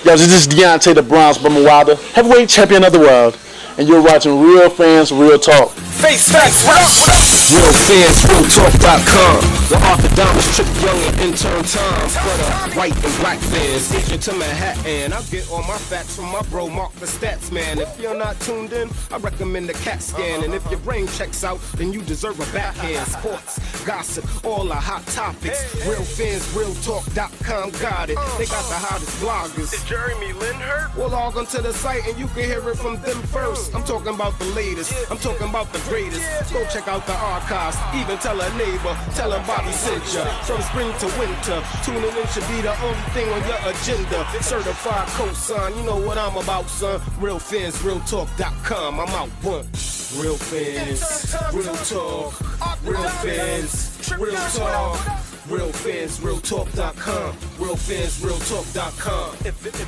Yo, this is Deontay the Bronze Bummer Wilder, heavyweight champion of the world, and you're watching Real Fans, Real Talk. Face facts, what up, what up? Real Fans, RealTalk.com. The orthodontist Trip Young and intern Tom. For the white and black fans, station to Manhattan. I get all my facts from my bro Mark the Stats Man. If you're not tuned in, I recommend the CAT scan. And if your brain checks out, then you deserve a backhand. Sports, gossip, all the hot topics. Real Fans, RealTalk.com got it. They got the hottest bloggers. Is Jeremy Lin hurt? Well, log onto the site and you can hear it from them first. I'm talking about the latest. I'm talking about the greatest. Go check out the archives. Even tell a neighbor. Tell him Bobby sent ya. From spring to winter. Tuning in should be the only thing on your agenda. Certified cosign. You know what I'm about, son. Real Fans, RealTalk.com. I'm out one. Real Fans, Real Talk. Real Fans, Real Talk. Real Fans, RealTalk.com. Real Fans, RealTalk.com.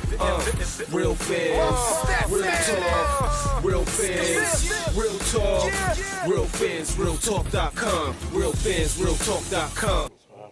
Real Fans, Real Talk. Real Fans, Real Talk. Real Fans, RealTalk.com. Real Fans, RealTalk.com.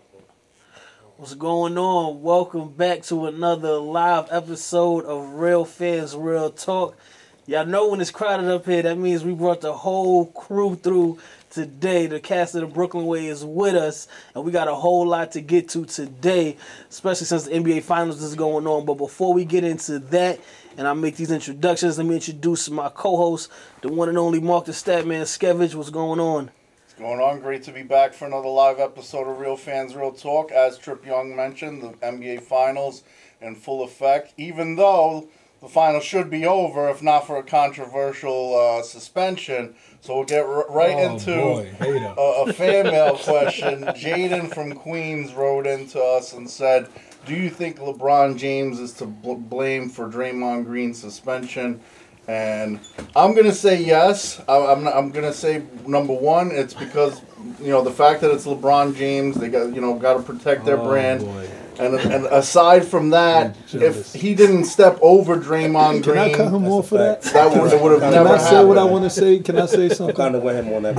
What's going on? Welcome back to another live episode of Real Fans, Real Talk. Y'all know when it's crowded up here, that means we brought the whole crew through today. The cast of the Brooklyn Way is with us, and we got a whole lot to get to today, especially since the NBA Finals is going on. But before we get into that, and I make these introductions, let me introduce my co-host, the one and only Mark the Statman Skevich. What's going on? What's going on? Great to be back for another live episode of Real Fans, Real Talk. As Trip Young mentioned, the NBA Finals in full effect, even though the final should be over if not for a controversial suspension. So we'll get right into a fan mail question. Jaden from Queens wrote into us and said, do you think LeBron James is to blame for Draymond Green's suspension? And I'm going to say yes. I'm going to say, number one, it's because, you know, the fact that it's LeBron James, they got to protect their brand. Boy. And aside from that, if he didn't step over Draymond Green, can I cut him off for that? That would have never happened. Can I say what I want to say? Can I say something? Kind of went him on that.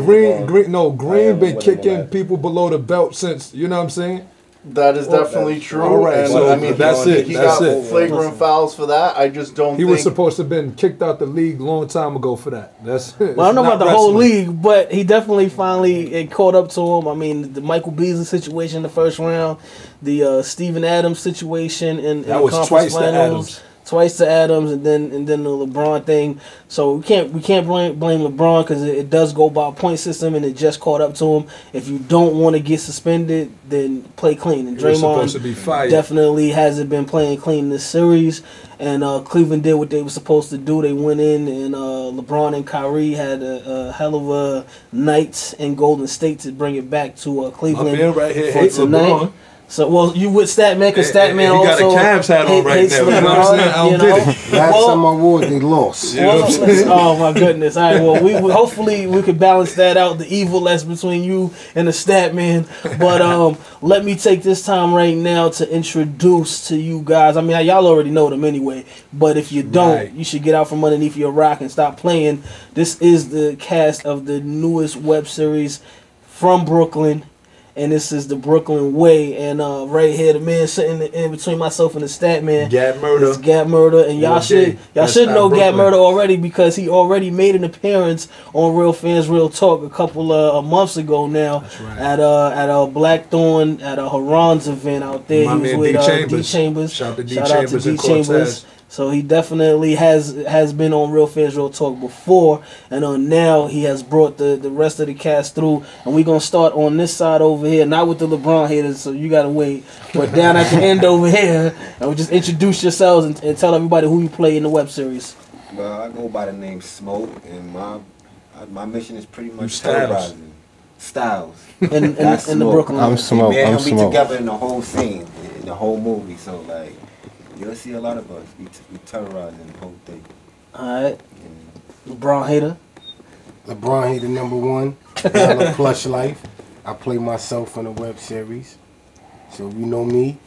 Green been kicking people below the belt since, you know what I'm saying? That is definitely true. All right, and so I mean, that's it. He That's got it. flagrant fouls for that. I just don't think He was supposed to have been kicked out the league a long time ago for that. That's Well, I don't know about the whole league, but he definitely finally caught up to him. I mean, the Michael Beasley situation in the first round, the Steven Adams situation in That the was conference twice to finals. Adams. Twice to Adams, and then the LeBron thing. So we can't blame LeBron because it does go by a point system, and it just caught up to him. If you don't want to get suspended, then play clean. And He was supposed to Draymond be fired. definitely hasn't been playing clean in this series. And Cleveland did what they were supposed to do. They went in, and LeBron and Kyrie had a hell of a night in Golden State to bring it back to Cleveland. My man right here for hates tonight. LeBron. So, well, you with Statman, because Statman he got also a Cavs hat on right hates now. You know what I'm saying? I don't get it. Last time I wore it, they lost. You know what I'm saying? Oh my goodness! All right, well, we hopefully we can balance that out. The evil that's between you and the Statman. But let me take this time right now to introduce to you guys. I mean, y'all already know them anyway. But if you don't, Right. you should get out from underneath your rock and stop playing. This is the cast of the newest web series from Brooklyn. And this is the Brooklyn Way, and right here, the man sitting in between myself and the Statman, Gab Murder. is Gab Murder, and y'all should know Gab Murder already because he already made an appearance on Real Fans Real Talk a couple of months ago now. That's right. At a Blackthorn at a Haran's event out there. My He man was with D. D Chambers. Shout out to D. Shout out to Chambers D and Chambers. Cortez. So he definitely has been on Real Fans Real Talk before, and now he has brought the rest of the cast through. And we're gonna start on this side over here, not with the LeBron haters, so you gotta wait. But down at the end over here, and we just introduce yourselves and tell everybody who you play in the web series. Well, I go by the name Smoke, and my mission is pretty much Styles. terrorizing Styles. In the Brooklyn. I'm Smoke. Me and I'm him be Smoke. together in the whole scene, in the whole movie. So like, you'll see a lot of us. We terrorizing the whole thing. All right, LeBron hater. LeBron hater #1. Dollar Plush Life. I play myself in the web series. So you know me.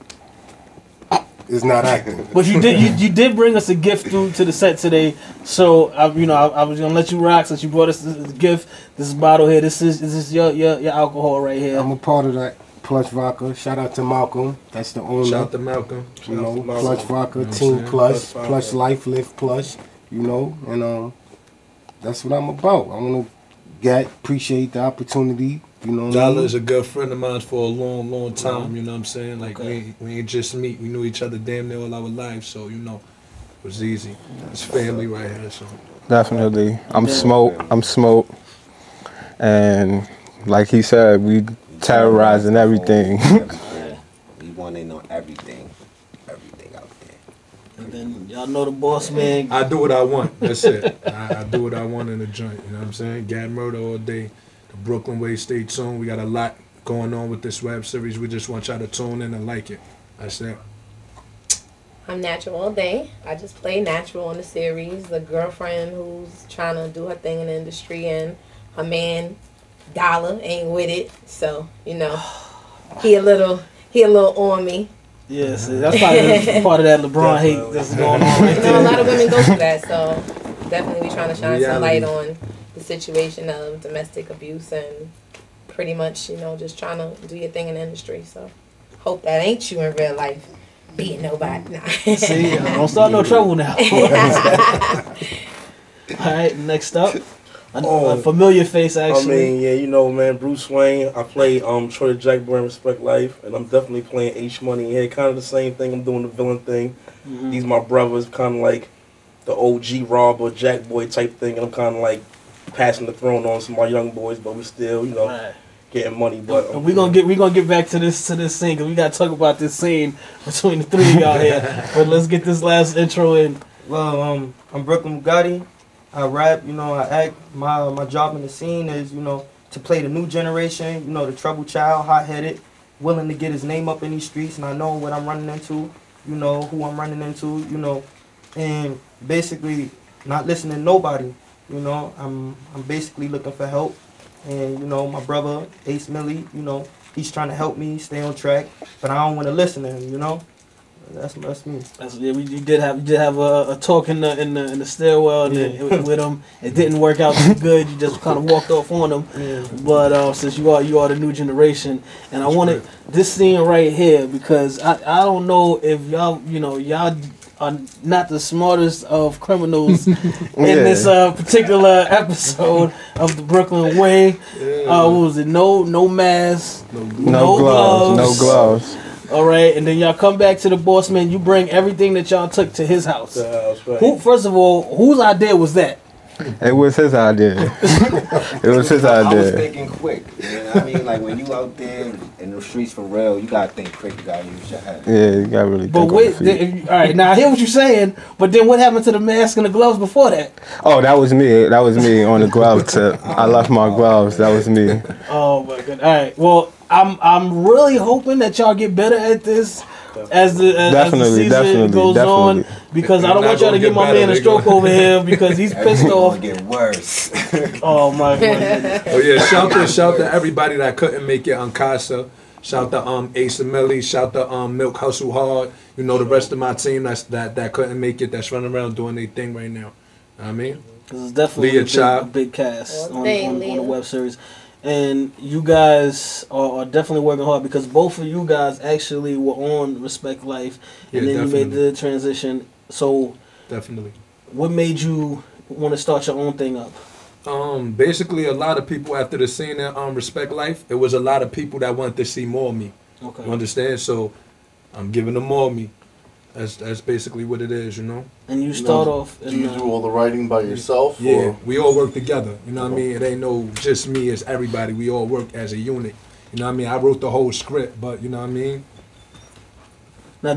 It's not acting. But you did bring us a gift to the set today. So I was gonna let you rock since you brought us this gift. This bottle here. This is your alcohol right here. I'm a part of that Plush Vodka. Shout out to Malcolm. That's the owner. Shout out to Malcolm. You know, Malcolm. Plush Vodka, You know Team what I'm Plush, saying? Plush Life, Live Plush. You know, and that's what I'm about. I want to appreciate the opportunity. You know, Dollar is a good friend of mine for a long, long time. You know what I'm saying? Like Okay. we ain't just meet. We knew each other damn near all our lives. So you know, it was easy. It's family right here. So Definitely. I'm Smoke. And like he said, we terrorizing everything. We want to know everything out there. And then y'all know the boss man. I do what I want. That's it. I do what I want in the joint. You know what I'm saying? Gat murder all day. The Brooklyn way. Stay tuned. We got a lot going on with this web series. We just want y'all to tune in and like it. That's it. I'm Natural all day. I just play Natural in the series. The girlfriend who's trying to do her thing in the industry, and her man Dollar ain't with it. So you know, he a little on me. Yes, that's probably part of that LeBron hate that's going on right You know, there. a lot of women go through that. So definitely we trying to shine some light Reality. on the situation of domestic abuse and pretty much just trying to do your thing in the industry. So hope that ain't you in real life. Beating nobody. Nah. See, don't start no trouble now. Alright, next up. A familiar face, actually. I mean, yeah, you know, man, Bruce Wayne. I play Troy the Jack Boy in Respect Life, and I'm definitely playing H Money here. Kind of the same thing. I'm doing the villain thing. These my brothers, kind of like the OG Rob or Jack Boy type thing, and I'm kind of like passing the throne on some of my young boys, but we still, getting money. But we gonna get back to this scene, because we gotta talk about this scene between the three of y'all here. But let's get this last intro in. Well, I'm Brooklyn Bugatti. I rap, I act. My job in the scene is, to play the new generation, the troubled child, hot-headed, willing to get his name up in these streets, and I know what I'm running into, who I'm running into, and basically not listening to nobody, I'm basically looking for help, and, my brother, Ace Millie, he's trying to help me stay on track, but I don't want to listen to him, That's me. You did have a talk in the stairwell with him. It didn't work out too good. You just kind of walked off on him. Yeah. But since you are the new generation, and I wanted this scene right here because I don't know if y'all y'all are not the smartest of criminals in this particular episode of the Brooklyn Way. What was it? No mask, no gloves. No gloves. All right, and then y'all come back to the boss man. You bring everything that y'all took to his house. Right. First of all, whose idea was that? It was his idea. It was his I was idea. thinking quick. You know what I mean? Like when you out there in the streets for real, you gotta think quick. You gotta use your head. Yeah, you gotta really But think on wait, the feet. all right, now I hear what you're saying, but then what happened to the mask and the gloves before that? Oh, that was me. That was me on the glove tip. I left my gloves. That was me. Oh my god! All right, well, I'm really hoping that y'all get better at this as the season goes on, because I don't want y'all to get my man a stroke over here because he's pissed off. Get worse. Oh my god! Oh yeah, shout to everybody that couldn't make it on Casa. Shout to Ace and Millie. Shout to Milk Hustle Hard. The rest of my team that couldn't make it, that's running around doing their thing right now. I mean, This is definitely a big cast on the web series. And you guys are definitely working hard, because both of you guys actually were on Respect Life, and then definitely. you made the transition. So, definitely. what made you want to start your own thing up? Basically, a lot of people after the scene at Respect Life, it was a lot of people that wanted to see more of me. Okay. You understand? So, I'm giving them more of me. That's basically what it is, And you start off. Do you do all the writing by yourself? Yeah, or? we all work together. You know what I mean? It ain't no just me, it's everybody. We all work as a unit. You know what I mean? I wrote the whole script, but you know what I mean? Now,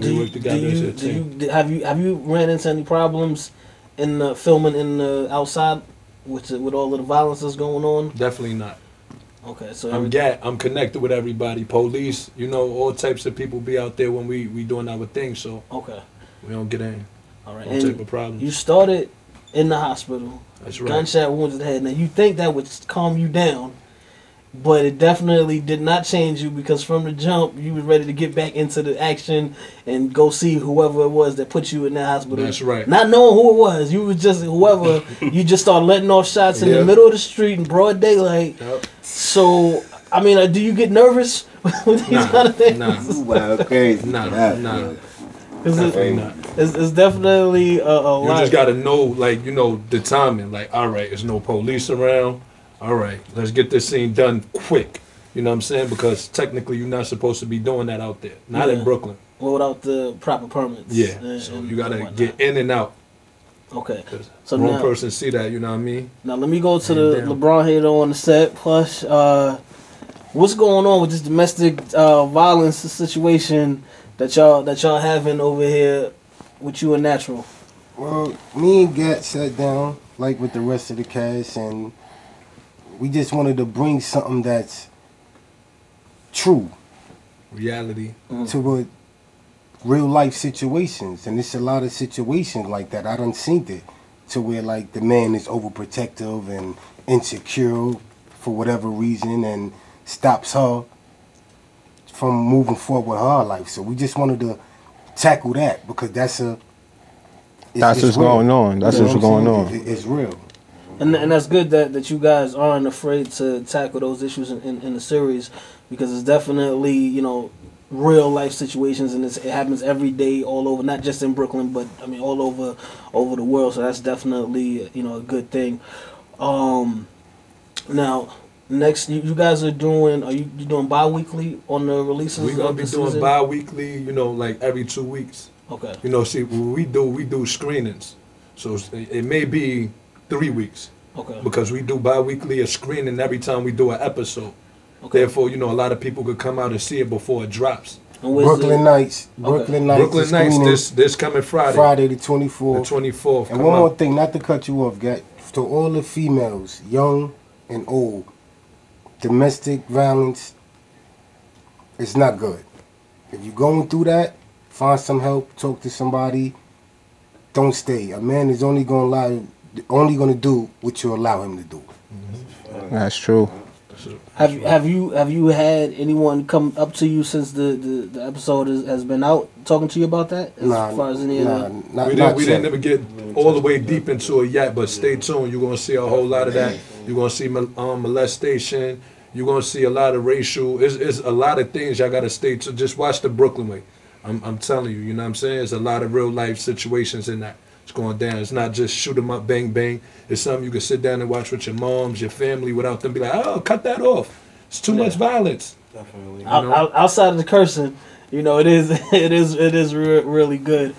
have you ran into any problems in the filming in the outside with all of the violence that's going on? Definitely not. Okay, so I'm connected with everybody. Police, all types of people be out there when we doing our thing. So okay, we don't get in. All right, no type of problems. You started in the hospital. That's right. Gunshot wounds to the head. Now you think that would calm you down, but it definitely did not change you, because from the jump you was ready to get back into the action and go see whoever it was that put you in that hospital. That's right. Not knowing who it was, you was just whoever. You just started letting off shots in the middle of the street in broad daylight. Yep. So I mean, do you get nervous with these kind of things? Wow, crazy. Nah. It's definitely a lot. You just gotta know, like, you know, the timing. Like, all right, there's no police around. All right, let's get this scene done quick. You know what I'm saying? Because technically, you're not supposed to be doing that out there. Not in Brooklyn. Well, without the proper permits. Yeah. So you gotta get in and out. Okay. So wrong now, person see that. You know what I mean? Now let me go to the LeBron hater on the set. Plus, what's going on with this domestic violence situation that y'all having over here with you and Natural? Well, me and Gat sat down like with the rest of the cast, and we just wanted to bring something that's true, reality, to what real life situations, and it's a lot of situations like that. I done seen it, to where like the man is overprotective and insecure for whatever reason, and stops her from moving forward with her life. So we just wanted to tackle that because that's what's going on. That's what's going on. It's real. And that's good that you guys aren't afraid to tackle those issues in the series, because it's definitely, you know, real life situations, and it happens every day all over, not just in Brooklyn, but I mean all over the world. So that's definitely, you know, a good thing. Now next, you guys are doing you doing bi-weekly on the releases? We're gonna be doing bi-weekly, you know, like every 2 weeks. Okay. You know, see, we do screenings, so it may be 3 weeks. Okay. Because we do bi-weekly a screening every time we do an episode. Okay. Therefore, you know, a lot of people could come out and see it before it drops. Brooklyn Nights. Brooklyn Nights. This coming Friday. Friday the 24th. The 24th. And one more thing, not to cut you off, Gat. To all the females, young and old, domestic violence is not good. If you're going through that, find some help, talk to somebody. Don't stay. A man is only going to do what you allow him to do. That's true. Have you had anyone come up to you since the episode has been out talking to you about that? We didn't ever get all the way deep into it yet, but stay tuned. You're gonna see a whole lot of that. You're gonna see molestation. You're gonna see a lot of racial. It's a lot of things y'all gotta stay tuned. Just watch the Brooklyn way. I'm telling you. You know what I'm saying? There's a lot of real life situations in that. It's going down. It's not just shoot 'em up, bang, bang. It's something you can sit down and watch with your moms, your family, without them be like, oh, cut that off. It's too much violence. Definitely. Outside of the cursing, you know, it is really good.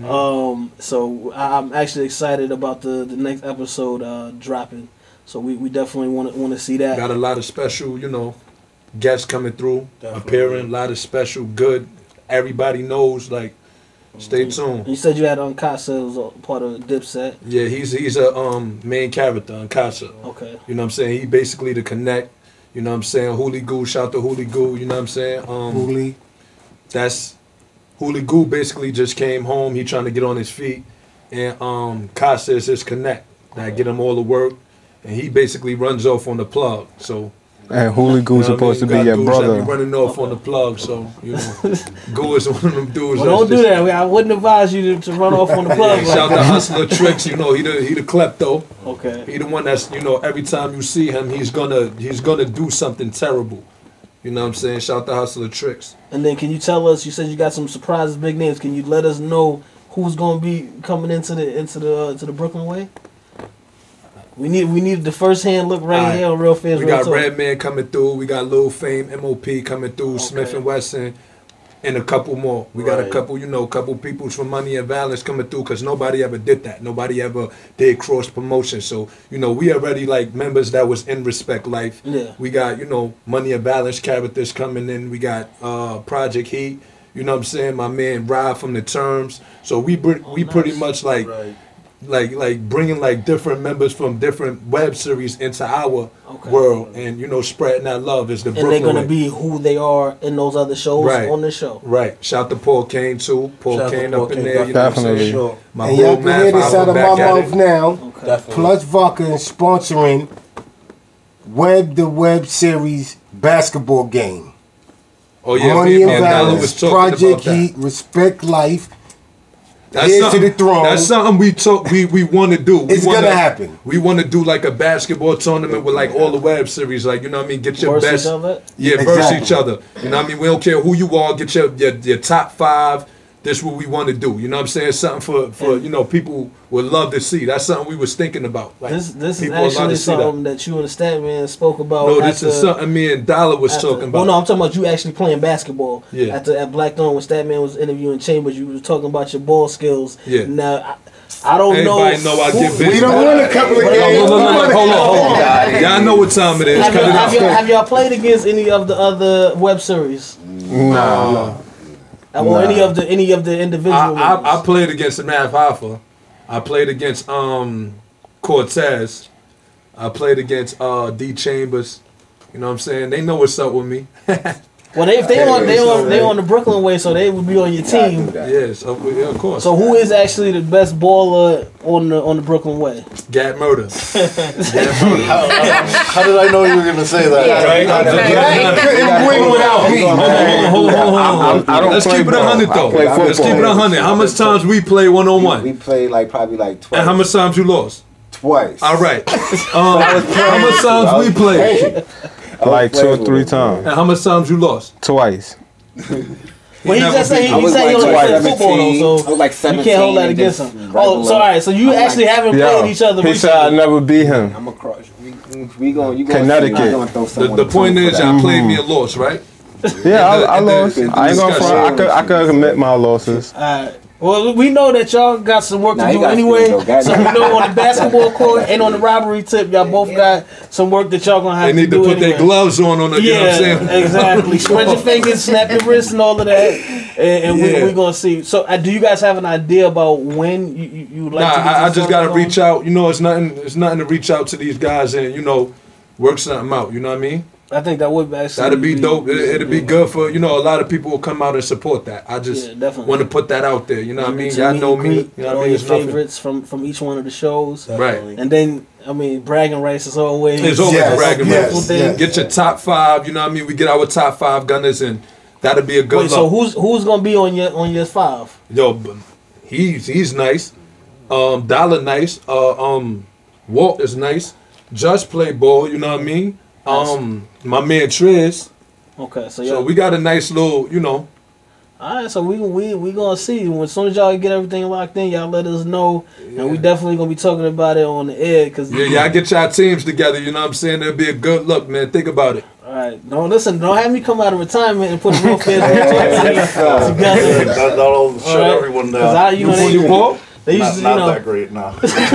So I'm actually excited about the next episode dropping. So we definitely want to see that. Got a lot of special, you know, guests coming through, appearing. A lot of special good. Everybody knows, like. Stay tuned. You said you had Casa was a part of Dipset. Yeah, he's a main character on Casa. Okay. You know what I'm saying? He basically the connect. You know what I'm saying? Hoolie Goo, shout to Hoolie Goo. You know what I'm saying? Hoolie. That's Hoolie Goo basically just came home. He trying to get on his feet, and Casa is his connect. That get him all the work, and he basically runs off on the plug. So. And Hoolie Goo's supposed to be your brother. Running off on the plug, so you know, Goo is one of them dudes. Well, don't do that. I wouldn't advise you to run off on the plug. Shout to Hustler Tricks. You know, he the klepto. Okay. He the one that's, you know, every time you see him, he's gonna do something terrible. You know what I'm saying? Shout to Hustler Tricks. And then, can you tell us? You said you got some surprises, big names. Can you let us know who's gonna be coming into the Brooklyn way? We need the first hand look right here on Real Fans. We got Redman coming through. We got Lil Fame, MOP coming through, Smith and Wesson, and a couple more. We got a couple, you know, couple people from Money and Violence coming through, because nobody ever did that. Nobody ever did cross promotion. So, you know, we already like members that was in Respect Life. Yeah. We got, you know, Money and Violence characters coming in. We got Project Heat. You know what I'm saying? My man Rob from The Terms. So we pretty much like. Like bringing like different members from different web series into our world, and you know, spreading that love is the Brooklyn way. And they're gonna be who they are in those other shows on the show. Right. Shout to Paul Kane too. Paul Kane up in there. You Definitely. know what I'm saying? My and y'all can hear this out of my mouth now. Plus Vodka is sponsoring the web series basketball game. Oh yeah, Money and Violence, Project Heat, Respect Life. Here's to the throne. That's something we want to do. It's gonna happen. We want to do like a basketball tournament with like all the web series, like, you know what I mean. Get your Versus best, each other? yeah, versus each other. You know what I mean. We don't care who you are. Get your top 5. This what we want to do. You know what I'm saying? Something for you know, people would love to see. That's something we was thinking about. Like, this is actually something that you and the Statman spoke about. No, this is something me and Dollar was talking about. Well, no, I'm talking about you actually playing basketball. Yeah. At Black Dawn, when Statman was interviewing Chambers, you was talking about your ball skills. Yeah. Now, I don't know. Everybody know I get busy. We don't win a couple of games. Hold on. Y'all know what time it is. Have y'all played against any of the other web series? Nah. Or any of the individual. I played against the Math Alpha. I played against Cortez. I played against D Chambers. You know what I'm saying? They know what's up with me. Well, if they on the Brooklyn way, so they would be on your team. Yes, of course. So who is actually the best baller on the Brooklyn way? Gat Murder. How did I know you were gonna say that? Let's keep it 100 though. Let's keep it 100. How much times we play 1-on-1? We played probably twice. And how much times you lost? Twice. All right. How much times we played? Like 2 or 3 times. And how much times you lost? Twice. Well, he just said he only played football though, so like you can't hold that against him. Oh, so all right, so you actually haven't played each other. He said I never beat him. I'm a crush. We going Connecticut. The point is, y'all played me a loss, right? Yeah, I lost. I ain't gonna front. I could admit my losses. Well, we know that y'all got some work to do anyway. So we know on the basketball court and on the robbery tip, y'all both got some work that y'all gonna have to do. They need to put anyway. their gloves on the, you know what I'm saying? Exactly. Spread your fingers, snap your wrists, and all of that. And we're gonna see. So, do you guys have an idea about when you would like to get I just gotta reach out. You know, it's nothing to reach out to these guys and, you know, work something out. You know what I mean? I think that would actually that'd be dope. It'd be good for, you know, a lot of people will come out and support that. I just want to put that out there. You know what I mean? Y'all know me. You know what I mean? Your favorites from each one of the shows, right? And then I mean, bragging rights is always bragging rights. Get your top 5. You know what I mean? We get our top 5 gunners, and that'll be a good. Wait, so who's gonna be on your 5? Yo, he's nice. Dollar nice. Walt is nice. Just play ball. You know what I mean? My man Triz. Okay, so we got a nice little, you know. All right, so we gonna see. As soon as y'all get everything locked in, y'all let us know, and we definitely gonna be talking about it on the air. Cause y'all get y'all teams together. You know what I'm saying? It'll be a good look, man. Think about it. All right, don't have me come out of retirement and put a real fair together. That'll shut everyone down. You ball? They used to, not that great now.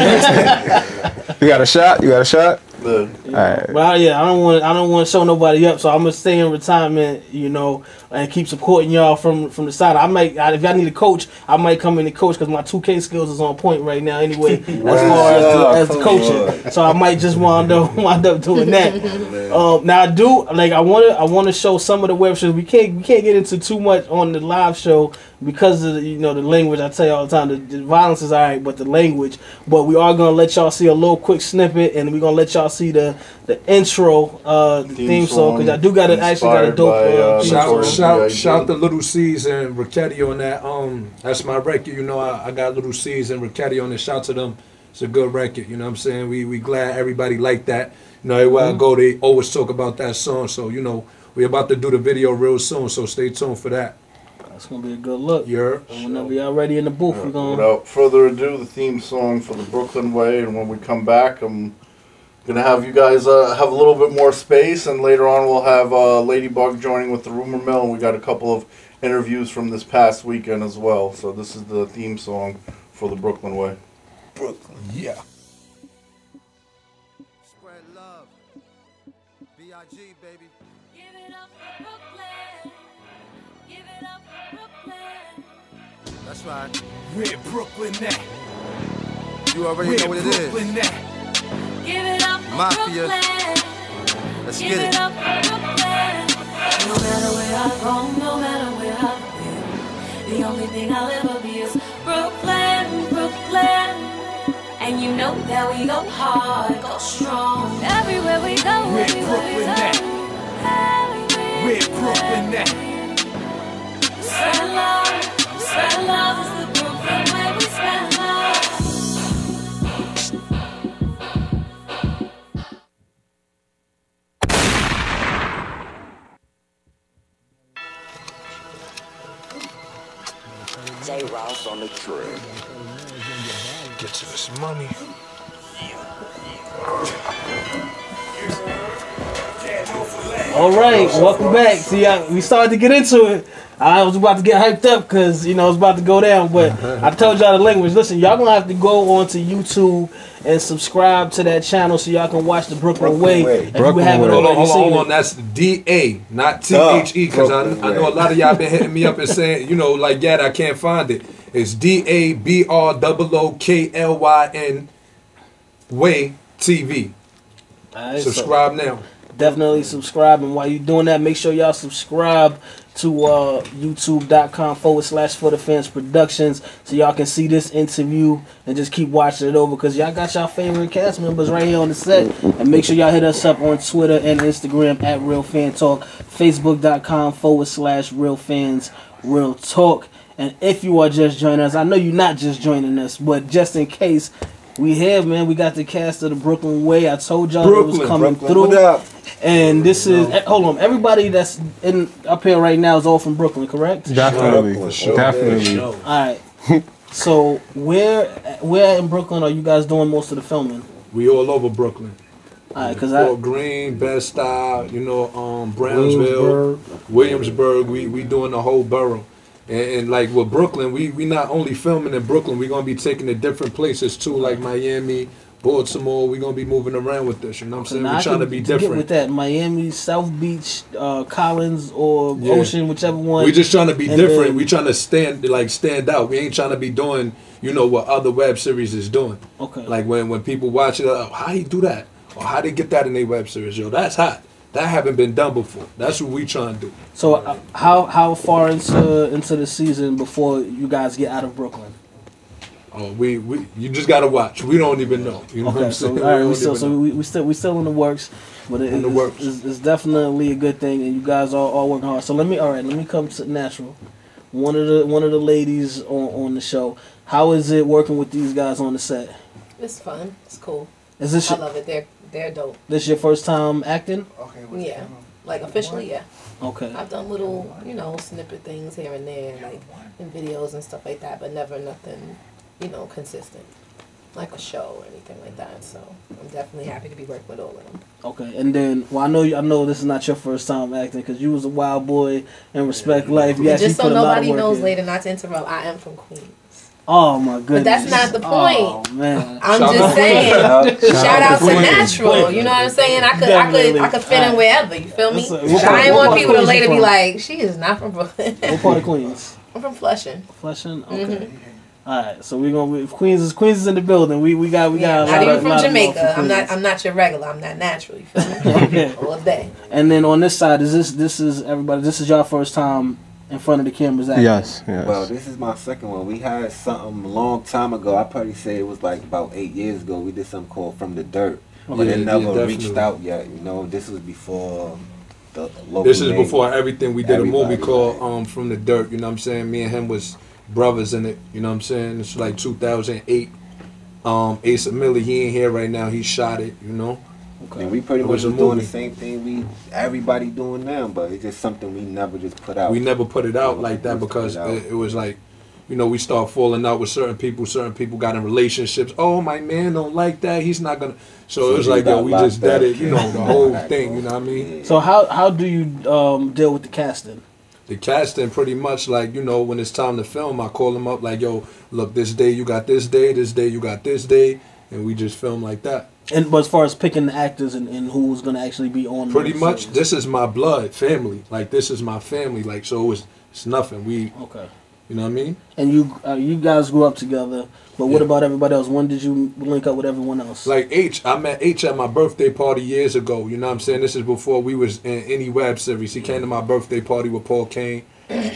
You got a shot? All right. Well, yeah, I don't want to show nobody up, so I'm gonna stay in retirement, you know, and keep supporting y'all from the side. If y'all need a coach, I might come in and coach because my 2K skills is on point right now anyway, as far as the coaching. So I might just wind up doing that. Now I do I want to show some of the web shows. We can't get into too much on the live show because of the language. I tell you all the time, the violence is alright, but the language. But we are gonna let y'all see a little quick snippet, and we're gonna let y'all see the intro, the theme song, because I do got a dope shout the Little C's and Ricchetti on that. That's my record. You know, I got Little C's and Ricchetti on it. Shout to them. It's a good record. You know what I'm saying? We glad everybody liked that. You know, everywhere I go, they always talk about that song. So, you know, we about to do the video real soon. So stay tuned for that. That's gonna be a good look. Yeah. Whenever y'all ready in the booth, we're gonna. Without further ado, the theme song for the Brooklyn Way, and when we come back, I'm gonna have you guys have a little bit more space, and later on we'll have Ladybug joining with the Rumor Mill, and we got a couple of interviews from this past weekend as well. So this is the theme song for the Brooklyn Way. Brooklyn, yeah. Spread love, B.I.G. baby. Give it up for Brooklyn. Give it up for Brooklyn. That's right. Where Brooklyn at? You already know what it is. Give it up for Mafia. Brooklyn. Let's get it. Up for Brooklyn. No matter where I go, no matter where I've been, the only thing I'll ever be is Brooklyn, Brooklyn. And you know that we go hard, go strong. Everywhere we go, we're Brooklyn at. We're Brooklyn at. Spread love is the Brooklyn way. bounce on the trail. Get to this money. All right, welcome back. See, we started to get into it. I was about to get hyped up because, you know, it's about to go down. But I told y'all the language. Listen, y'all going to have to go onto YouTube and subscribe to that channel so y'all can watch the Brooklyn Way. If you haven't already seen Hold it. on. That's D-A, not T-H-E. Because I know a lot of y'all been hitting me up and saying, you know, like, yeah, I can't find it. It's D-A-B-R-O-O-K-L-Y-N Way TV. Right, subscribe now. Definitely subscribe. And while you're doing that, make sure y'all subscribe to youtube.com/For the Fans Productions so y'all can see this interview and just keep watching it over because y'all got y'all favorite cast members right here on the set. And make sure y'all hit us up on Twitter and Instagram at Real Fan Talk, Facebook.com/Real Fans Real Talk. And if you are just joining us, I know you're not just joining us, but just in case, we here, man. We got the cast of the Brooklyn Way. I told y'all it was coming through. What up? And this is, hold on, everybody that's up here right now is all from Brooklyn, correct? Definitely. Definitely. All right. So where in Brooklyn are you guys doing most of the filming? We all over Brooklyn. All right, Fort Greene, Bed-Stuy, you know, Brownsville, Williamsburg. We doing the whole borough. And like with Brooklyn, we not only filming in Brooklyn, we're gonna be taking it different places too, like Miami, Baltimore. We're gonna be moving around with this. You know what I'm saying? We're trying to be different. Get with that, Miami, South Beach, Collins, or Ocean, whichever one. We're just trying to be different. We're trying to stand out. We ain't trying to be doing, you know, what other web series is doing. Okay. Like when people watch it, how you do that, or how they get that in their web series? Yo, that's hot. That haven't been done before. That's what we trying to do. So how far into the season before you guys get out of Brooklyn? Oh, you just gotta watch. We don't even know. You know what I'm saying? All right, we still in the works, but it's definitely a good thing, and you guys are all working hard. So let me come to Natural. One of the ladies on the show. How is it working with these guys on the set? It's fun. It's cool. I love it. They're dope. This your first time acting? Yeah. Like officially, yeah. Okay. I've done little, you know, snippet things here and there, like in videos and stuff like that, but never nothing, you know, consistent, like a show or anything like that. So I'm definitely happy to be working with all of them. Okay, and then, well, I know this is not your first time acting because you was a wild boy in Respect Life. You just so nobody knows later, not to interrupt, I am from Queens. Oh my goodness! But that's not the point. Oh man! I'm just saying. Shout out to Natural. You know what I'm saying? I could fit in wherever. You feel me? I didn't want people to later be like, she is not from Brooklyn. What part of Queens? I'm from Flushing. Flushing. Okay. All right. So we're gonna Queens is in the building. We got. Yeah, not even from Jamaica. I'm not your regular. I'm not natural. You feel me? Okay. All day. And then on this side, this is everybody. This is your first time in front of the cameras acting? Yes. Well, this is my second one. We had something a long time ago. I probably say it was like about 8 years ago. We did something called From the Dirt. But it never reached out yet. You know, this was before the local This is before everything. We did a movie called From the Dirt. You know what I'm saying? Me and him was brothers in it. You know what I'm saying? It's like 2008. Asa Millie, he ain't here right now. He shot it, you know? Okay. And we pretty much was doing the same thing everybody doing now, but it's just something we never just put out. We never put it out like that because it was like, you know, we start falling out with certain people. Certain people got in relationships. Oh, my man don't like that. He's not gonna. So it was like, yo, we just did it. You know, the whole thing. You know what I mean? So how do you deal with the casting? The casting pretty much like, you know, when it's time to film, I call them up like, yo, look, this day you got this day you got this day, and we just film like that. And but as far as picking the actors and who's gonna actually be on, pretty much series. This is my blood family. Like this is my family. Like so it's nothing. We okay. You know what I mean? And you guys grew up together, but what about everybody else? When did you link up with everyone else? Like I met H at my birthday party years ago. You know what I'm saying? This is before we was in any web series. He came to my birthday party with Paul Kane.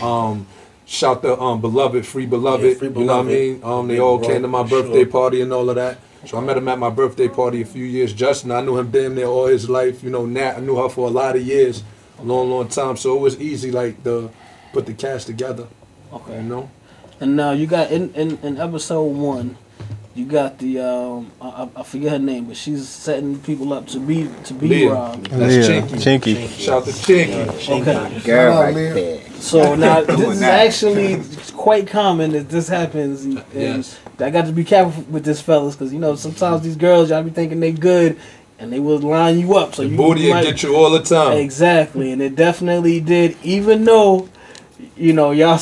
Shout the Beloved, Free Beloved. You know what I mean? They all came to my birthday party and all of that. So I met him at my birthday party a few years. Justin, I knew him damn near all his life. You know, Nat, I knew her for a lot of years, a long time. So it was easy, like, to put the cast together. Okay. You know? And now you got, in episode 1, you got the, I forget her name, but she's setting people up to be robbed. That's Chinky. Chinky. Shout out to Chinky. Okay. Girl right there. So now this is actually quite common that this happens. And Yes. I got to be careful with this, fellas, because you know sometimes these girls y'all be thinking they good, and they will line you up. So The you booty will get you all the time. Exactly, and it definitely did. Even though you know y'all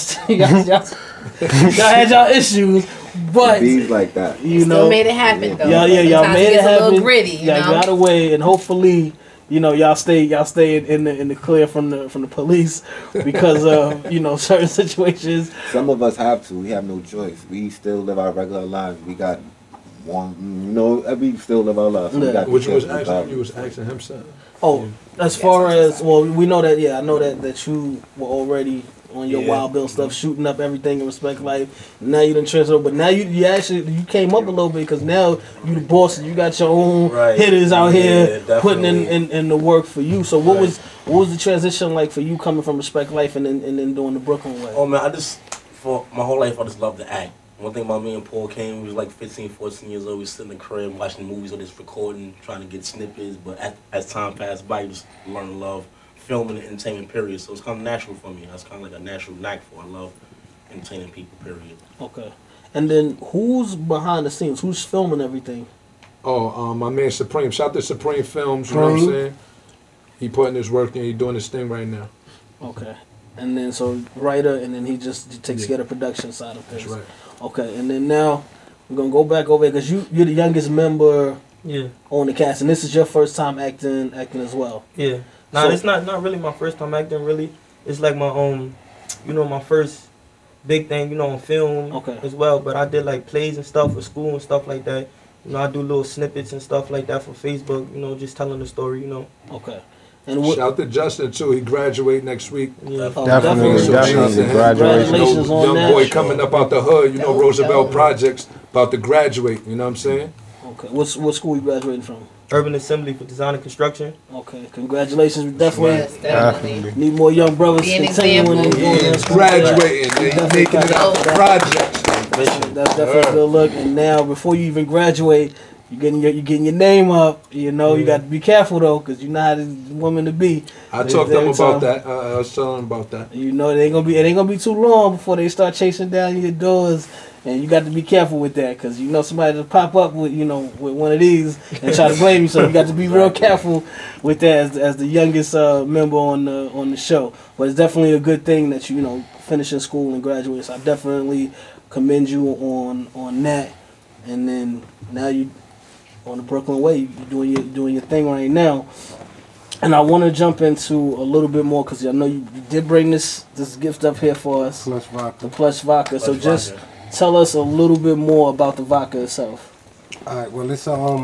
had y'all issues, but Bees like that. you Still know made it happen though. y'all Sometimes made it gets a happen. little gritty, you Y'all know. got away, and hopefully. You know, y'all stay in the clear from the police because of you know certain situations. Some of us have to. We have no choice. We still live our regular lives. We got one. You know, we still live our lives. So we got to Which be was careful asking, about you was asking him something. Oh, as far as well, we know that. Yeah, I know that you were already on your Wild Bill stuff, shooting up everything in Respect Life. Now you done transferred, but now you actually came up a little bit because now you the boss and you got your own hitters out here putting in the work for you. So what was the transition like for you coming from Respect Life and then doing the Brooklyn way? Oh man, for my whole life I just loved to act. One thing about me and Paul came, we was like 15, 14 years old. We was sitting in the crib watching movies or just recording, trying to get snippets. But as time passed by, you just learn to love filming and entertainment, period. So it's kind of natural for me. That's kind of like a natural knack for. I love entertaining people, period. Okay. And then who's behind the scenes? Who's filming everything? Oh, my man Supreme. Shout to Supreme Films, you know what I'm saying? He putting his work in, he doing his thing right now. Okay. And then so writer, and then he takes care of the production side of things. That's right. Okay, and then now we're gonna go back over because you're the youngest member on the cast, and this is your first time acting as well. Yeah. Nah, it's not really my first time acting. Really, it's like my you know, my first big thing, you know, on film as well. But I did like plays and stuff for school and stuff like that. You know, I do little snippets and stuff like that for Facebook. You know, just telling the story. You know. Okay. And shout to Justin too. He graduate next week. Yeah. Definitely Congratulations on young boy coming up out the hood. You know, Roosevelt Projects about to graduate. You know what I'm saying? Okay. What school you graduating from? Urban Assembly for Design and Construction. Okay, congratulations. We definitely, definitely need more young brothers continuing and doing graduating, making it out for projects. That's definitely a good look. And now, before you even graduate, you're getting your name up. You know, you got to be careful though, because you know how this woman to be. I talked to them about that. I was telling them about that. You know, it ain't gonna be too long before they start chasing down your doors. And you got to be careful with that, because you know somebody just pop up with with one of these and try to blame you. So you got to be real careful with that as the youngest member on the show. But it's definitely a good thing that you finishing school and graduating. So I definitely commend you on that. And then now you on the Brooklyn way, you're doing your thing right now. And I want to jump into a little bit more because I know you did bring this gift up here for us. Plush vodka. The plush vodka. So just tell us a little bit more about the vodka itself. All right. Well,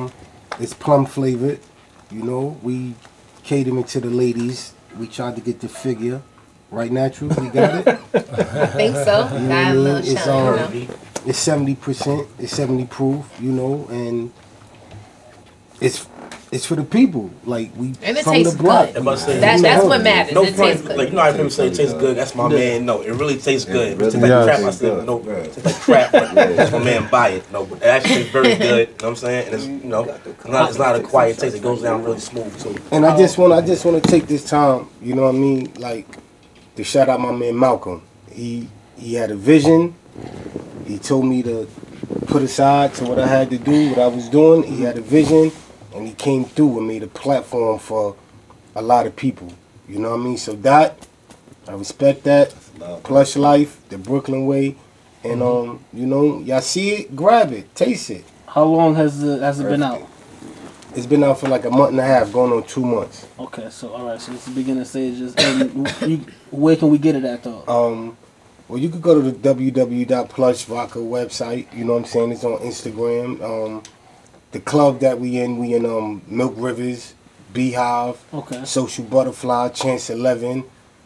it's plum flavored. You know, we catering to the ladies. We tried to get the figure right natural. We got it. I think so. You know Got a little shot, It's 70%. It's 70 proof. You know, and it's for the people. Like and it from tastes the block. good. That's what matters. No it tastes good. Like you know how people say it tastes good. That's my man. No, it really tastes good. really It's like does crap. I taste said good. no, it's like crap. But that's my man. Buy it. No, but it actually tastes very good. You know what I'm saying? And it's not a quiet taste. It goes down really smooth too. And I just want to take this time. You know what I mean? Like to shout out my man Malcolm. He had a vision. He told me to put aside to what I had to do, what I was doing. He had a vision. And he came through and made a platform for a lot of people. You know what I mean? So I respect that. Plush Life, the Brooklyn way. And y'all see it, grab it, taste it. How long has it been out? It's been out for like a month and a half, going on 2 months. Okay, so all right, so it's the beginning stages. And where can we get it at though? Well, you could go to the www.plushvodka website. You know what I'm saying? It's on Instagram. The club that we in Milk Rivers, Beehive, Social Butterfly, Chance 11,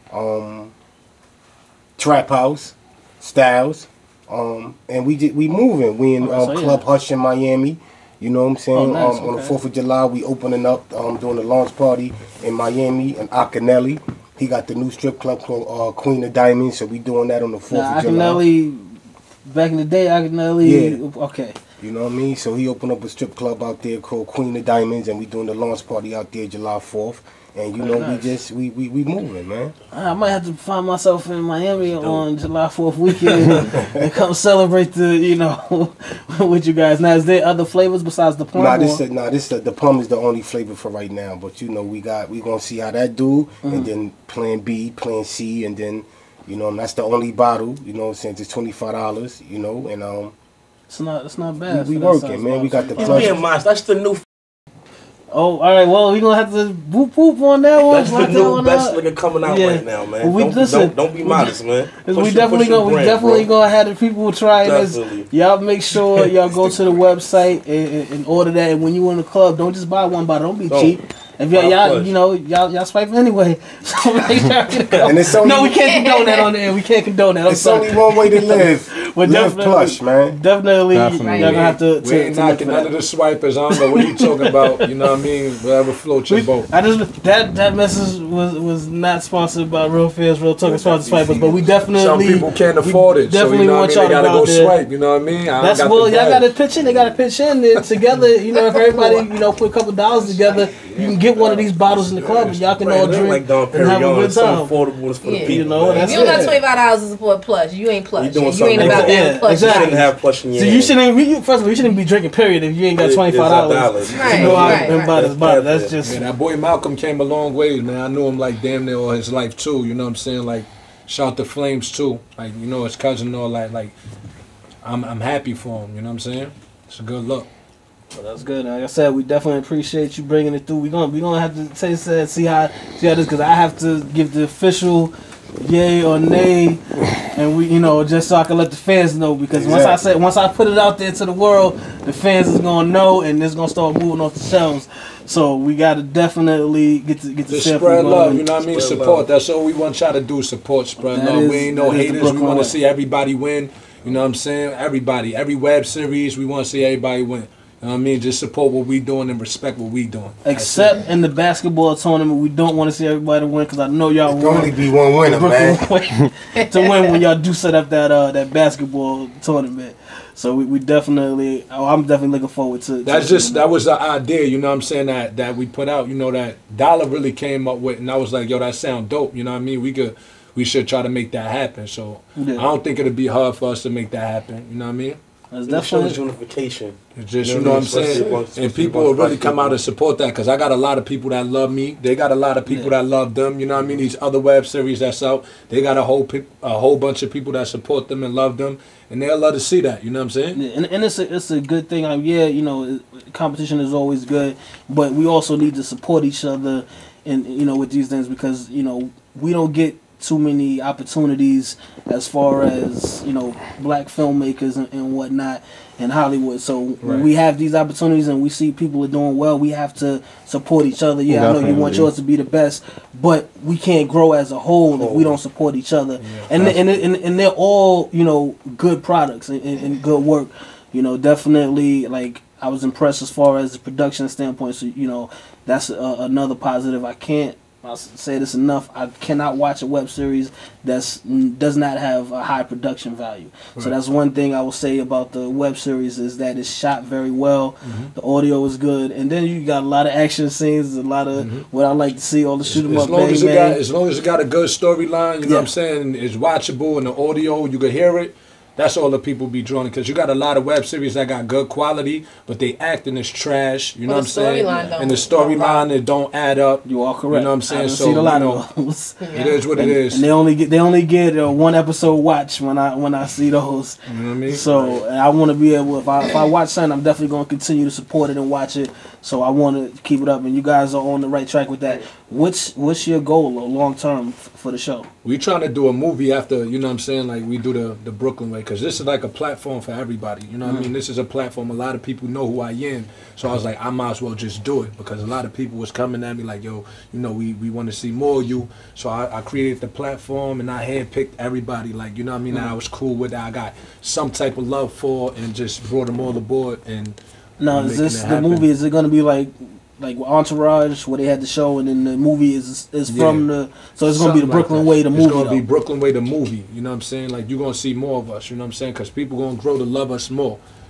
Trap House, Styles, and we moving. We in Club Hush in Miami. You know what I'm saying? Nice. On the 4th of July, we opening up, doing a launch party in Miami and Akinelli. He got the new strip club called Queen of Diamonds, so we doing that on the 4th of July. Akinelli, back in the day, okay. You know what I mean? So he opened up a strip club out there called Queen of Diamonds, and we doing the launch party out there July 4th. And you know, we moving, man. I might have to find myself in Miami on July 4th weekend and come celebrate with you guys. Now, is there other flavors besides the plum? The plum is the only flavor for right now. But you know, we gonna see how that do, and then plan B, plan C, and then that's the only bottle. You know, since it's $25. You know, and it's not bad. We working, man. We got the plus. That's the new. Oh, all right. Well, we're gonna have to whoop on that one. That's the new best nigga coming out right now, man. Well, don't be modest, man. We definitely gonna have the people trying this. Y'all make sure y'all go to the website and order that. And when you in the club, don't just buy one bottle. Don't be cheap. If y'all swiping anyway. So make sure and it's only, no, we can't condone that on there. We can't condone that. It's only one way to live. Live plush, man. Definitely. Y'all gonna have to. We ain't knocking none of the swipers. I don't know what you talking about. You know what I mean? Whatever floats your boat. That message was not sponsored by Real Fans, Real Talk, sponsored swipers, but we definitely. Some people can't afford it. Definitely want y'all to go there. swipe. You know what I mean? Y'all gotta pitch in. They gotta pitch in together. If everybody put a couple dollars together, you can get one of these bottles in the club and y'all can all drink and have a good time. Affordable for the people. If you don't got $25 to support plush, you ain't plush. You ain't about that plush. Exactly. You shouldn't have plush in your So you shouldn't. First of all, you shouldn't be drinking. Period. If you ain't got $25 to go out and buy this bottle, that's just. Man, that boy Malcolm came a long way, man. I knew him like damn near all his life too. You know what I'm saying? Like, shout to Flames too. Like his cousin and all that. Like, I'm happy for him. You know what I'm saying? It's a good look. Well, that's good. Like I said, we definitely appreciate you bringing it through. We gonna have to taste that, see how this, because I have to give the official yay or nay, and we just so I can let the fans know, because once I put it out there to the world, the fans is gonna know and it's gonna start moving off the shelves. So we gotta definitely get the spread love. You know what I mean? Support. That's all we want y'all to do. Support, spread love. We ain't no haters. We want to see everybody win. You know what I'm saying? Everybody, every web series, we want to see everybody win. You know what I mean? Just support what we doing and respect what we doing. Except in the basketball tournament, we don't want to see everybody win, because I know y'all want only be one winner, man. to win when y'all do set up that basketball tournament. So we definitely, I'm definitely looking forward to. That was the idea, you know what I'm saying, that we put out, that Dollar really came up with, and I was like, yo, that sound dope, you know what I mean? We should try to make that happen. So I don't think it'll be hard for us to make that happen, you know what I mean? That's definitely unification. It's just, you know what I'm saying? And people will really come out and support that, because I got a lot of people that love me. They got a lot of people that love them. You know what I mean? These other web series that's out, they got a whole bunch of people that support them and love them, and they'll love to see that. You know what I'm saying? Yeah, and it's a good thing. Competition is always good, but we also need to support each other, and with these things, because we don't get too many opportunities as far as black filmmakers and whatnot in Hollywood. So when we have these opportunities and we see people are doing well, we have to support each other. I know you want yours to be the best, but we can't grow as a whole if we don't support each other. And they're all good products and good work. Definitely, like, I was impressed as far as the production standpoint. So that's another positive. I'll say this enough. I cannot watch a web series does not have a high production value. Right. So that's one thing I will say about the web series, is that it's shot very well. The audio is good, and then you got a lot of action scenes, a lot of what I like to see, all the shoot 'em up. As long as it got a good storyline, you know what I'm saying, it's watchable, and the audio, you can hear it. That's all the people be drawing, because you got a lot of web series that got good quality, but they acting is trash. You know what I'm saying? And the storyline, it don't add up. You are correct. You know what I'm saying? I've seen a lot of those. It is what it is. And they only get one episode watch when I see those. You know what I mean? So I want to be able, if I watch something, I'm definitely going to continue to support it and watch it. So I want to keep it up, and you guys are on the right track with that. What's your goal long term for the show? We trying to do a movie after, you know what I'm saying, like we do the Brooklyn way, because this is like a platform for everybody. You know what I mean? This is a platform. A lot of people know who I am. So I was like, I might as well just do it, because a lot of people was coming at me like, yo, we want to see more of you. So I created the platform, and I handpicked everybody, like, you know what I mean, that I was cool with, that I got some type of love for, and just brought them all aboard. And now, is this the movie? Is it going to be like Entourage, where they had the show, and then the movie is from the, so it's going to be the Brooklyn Way, the movie. It's going to be Brooklyn Way, the movie. You know what I'm saying? Like, you're going to see more of us. You know what I'm saying? Because people going to grow to love us more.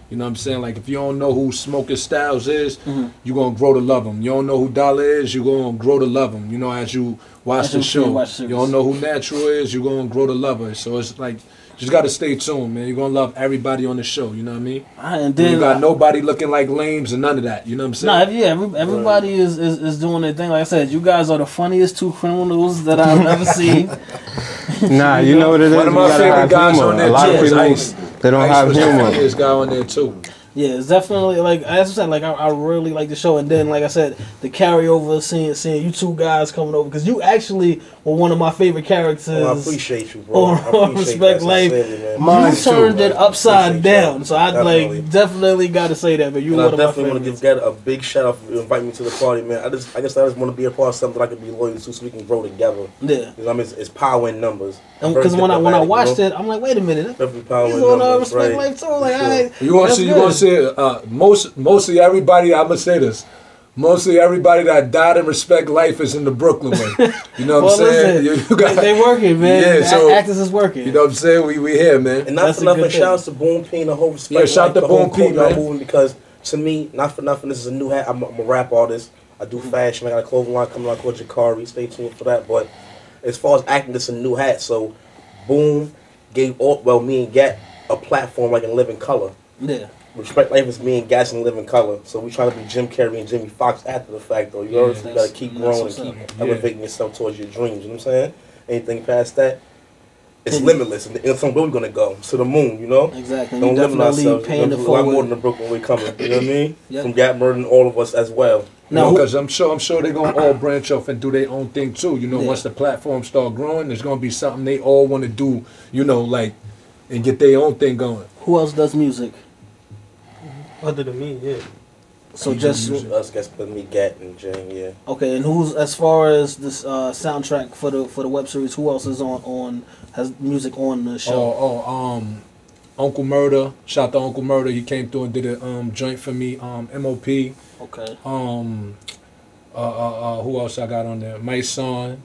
You know what I'm saying? Like, if you don't know who Smoking Styles is, you're going to grow to love him. You don't know who Dollar is, you're going to grow to love him, you know, as you watch the show. You don't know who Natural is, you're going to grow to love her. So it's like, just got to stay tuned, man. You're going to love everybody on the show, you know what I mean? And then you got nobody looking like lames and none of that, you know what I'm saying? Everybody is doing their thing. Like I said, you guys are the funniest two criminals that I've ever seen. Nah, you know what it is? One of my favorite guys on there, a lot of people, Ice. they don't have was humor. the funniest guy on there, too. Yeah, it's definitely, like, as I said, like, I really like the show. And then, like I said, the carryover, seeing you two guys coming over. Because you actually were one of my favorite characters. Well, I appreciate you, bro. On Respect Life. You turned it upside down. So I definitely got to say that. But you I one of my definitely want to give Gad a big shout out for inviting me to the party, man. I guess I just want to be a part of something that I can be loyal to so we can grow together. Yeah. You know, I mean, it's power in numbers. Because when I watched it, I'm like, wait a minute. Definitely power He's in on numbers, Respect right? Life too. Like, all right. You want to say mostly everybody, I'm going to say this. Mostly everybody that died in Respect Life is in the Brooklyn way. You know what I'm saying? Listen, they working, man. Yeah, so actors is working. You know what I'm saying? We here, man. And not for nothing, shout out to Boom P and the whole Respect Yeah, shout out to Boom P, man. Moving, because to me, not for nothing, this is a new hat. I'm a rap artist. I do fashion. I got a clothing line coming out called Jakari. Stay tuned for that. But as far as acting, this is a new hat. So Boom gave me and Gat a platform like in Living Color. Yeah. Respect Life is me and Gas in Living Color. So we trying to be Jim Carrey and Jimmy Fox after the fact, though. You heard? So you got to keep growing and keep elevating yourself towards your dreams. You know what I'm saying? Anything past that, it's limitless. And it's where we're going to go. To the moon, you know? Exactly. Don't limit ourselves. Paying There's a lot more than the Brooklyn way coming. You know what I mean? From Gat Murder and all of us as well. No, because I'm sure they're gonna all branch off and do their own thing too. You know, once the platform start growing, there's gonna be something they all want to do. You know, like and get their own thing going. Who else does music? Other than me, yeah. So just us, guys, put me, Gat, and Jane, yeah. Okay, and who's as far as this soundtrack for the web series? Who else is has music on the show? Uncle Murder. Shout out to Uncle Murder. He came through and did a joint for me. MOP. Okay. Who else I got on there? My son.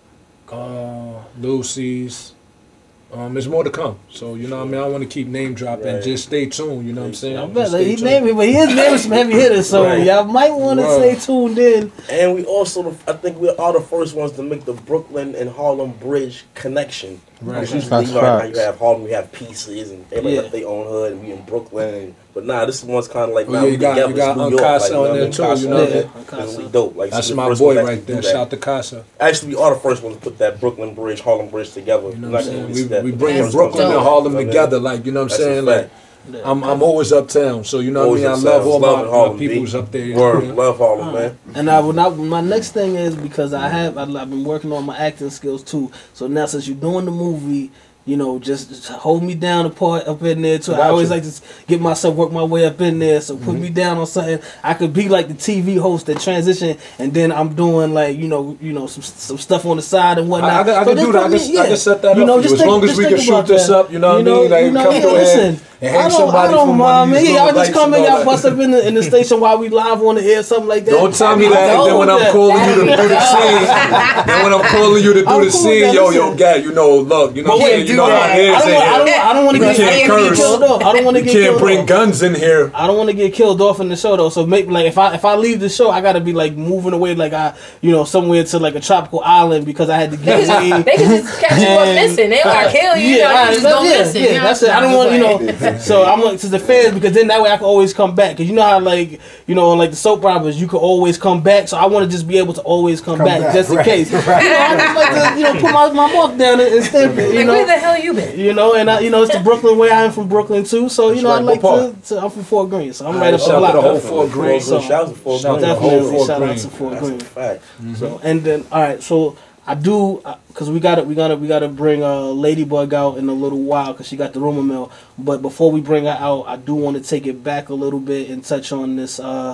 Lucy's. There's more to come. So, you know what I mean? I don't want to keep name dropping. Right. Just stay tuned, you know what I'm saying? I bet he named it, but he is naming some heavy hitters, so y'all might want to stay tuned in. And we also, I think we are the first ones to make the Brooklyn and Harlem Bridge connection. Right. Because usually you know how you have Harlem, we have pieces, and everybody got their own hood, and we in Brooklyn. But nah, this one's kind of like, you got New York, Casa like, on there too, you know? It's really dope. Like, that's so my boy right there. Shout out to Casa. Actually, we are the first ones to put that Brooklyn Bridge, Harlem Bridge together. You know what I'm saying? We bringing Brooklyn and Harlem together, like, you know what I'm saying? Like, I'm always uptown, so you know what I mean? I love all my peoples up there. Word, love Harlem, man. And my next thing is, because I've been working on my acting skills too. So now since you're doing the movie, you know, just hold me down a part up in there too. I always like to get myself, work my way up in there. So put me down on something. I could be like the TV host that transition, and then I'm doing like you know some stuff on the side and whatnot. I can do that. I can set that up. As long as we can shoot this up, you know what I mean? Like, come through here and hang somebody from one of these I'll just come in, y'all bust up in the station while we live on the air, something like that. Don't tell me that. And then when I'm calling you to do the scene, then when I'm calling you to do the scene, yo, Gat, you know, look, you know what I'm saying? You know how it is in here. I don't want to get killed off. I don't want to get killed off. You can't bring guns in here. I don't want to get killed off in the show though. So maybe like if I leave the show, I gotta be like moving away, like somewhere to like a tropical island because I had to get away. They can just catch you up missing. They don't gotta kill you. Yeah, you just go missing. Yeah, that's it. I don't want So I'm like to the fans because then that way I can always come back. Because you know how like like the soap operas, you could always come back. So I want to just be able to always come back just in case. I just like to put my mark down and stamp it. Like, where the hell you been? And it's the Brooklyn way. I am from Brooklyn too, so I like to. I'm from Fort Greene, so I'm right up the block. Shout out to the whole Fort Greene. Shout out to Fort Greene. Definitely shout out to Fort Greene. Fact. So and then all right, so I do because we gotta bring Ladybug out in a little while because she got the rumor mill. But before we bring her out, I do want to take it back a little bit and touch on this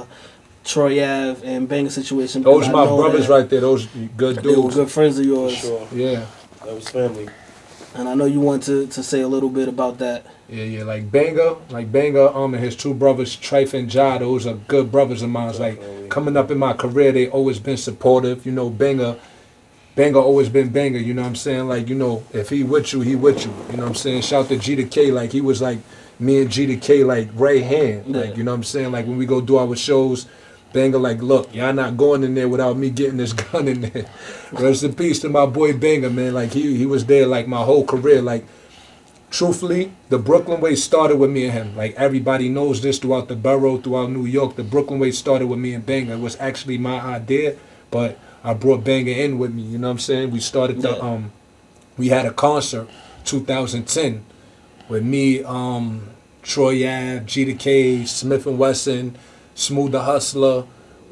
Troy Ave and Banger situation. Those my brothers right there. Those good dudes. They were good friends of yours. Sure. Yeah, that was family. And I know you want to say a little bit about that. Yeah, like Banger, and his two brothers, Trife and Ja, those are good brothers of mine. Like coming up in my career, they always been supportive. You know, Banger always been Banger. You know what I'm saying? Like, if he with you, he with you. You know what I'm saying? Shout to G to K, like he was like me and GDK like right hand. Like, you know what I'm saying? Like when we go do our shows, Banger like, look, y'all not going in there without me getting this gun in there. Rest in peace to my boy Banger, man. Like he was there like my whole career. Like truthfully, the Brooklyn way started with me and him. Like everybody knows this throughout the borough, throughout New York. The Brooklyn way started with me and Banger. It was actually my idea, but I brought Banger in with me. You know what I'm saying? We started the we had a concert 2010 with me, Troy Ave, G the K, Smith and Wesson, Smooth the Hustler,